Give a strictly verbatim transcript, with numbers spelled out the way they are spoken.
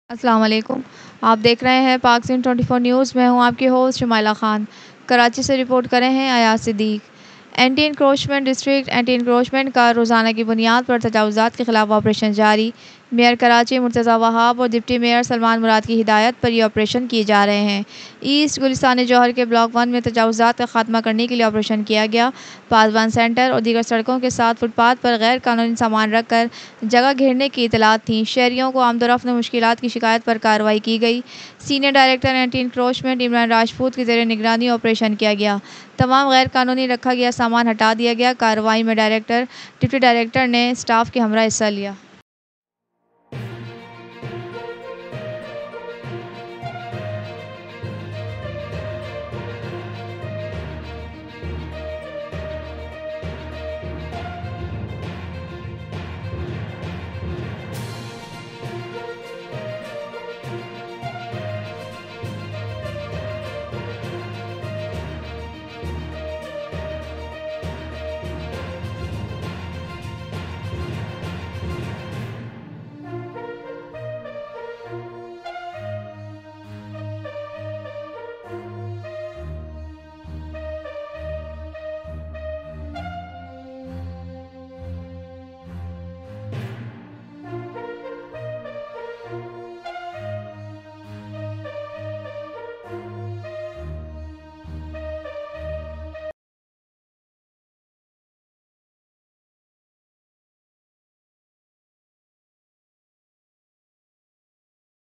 अस्सलाम वालेकुम। आप देख रहे हैं पाक सिंध चौबीस न्यूज़। मैं हूं आपकी होस्ट शुमाइला खान। कराची से रिपोर्ट कर रहे हैं Ayaz Siddiq. Anti encroachment district anti encroachment का रोज़ाना की बुनियाद पर तजावुज़ात के खिलाफ ऑपरेशन जारी। मेयर कराची मुर्तज़ा वहाब और डिप्टी मेयर सलमान मुराद की हिदायत पर यह ऑपरेशन किए जा रहे हैं। ईस्ट गुलिस्तान जौहर के ब्लॉक वन में तजावुज़ात का खात्मा करने के लिए ऑपरेशन किया गया। पासबान सेंटर और दीगर सड़कों के साथ फुटपाथ पर गैर कानूनी सामान रख कर जगह घेरने की इतलात थी। शहरियों को आमदोरफ्त में मुश्किलात की शिकायत पर कार्रवाई की गई। Senior director anti encroachment Imran Rajput की ज़ेर निगरानी ऑपरेशन किया गया। तमाम गैर कानूनी रखा गया सामान हटा दिया गया। कार्रवाई में डायरेक्टर डिप्टी डायरेक्टर ने स्टाफ के हमरा हिस्सा लिया।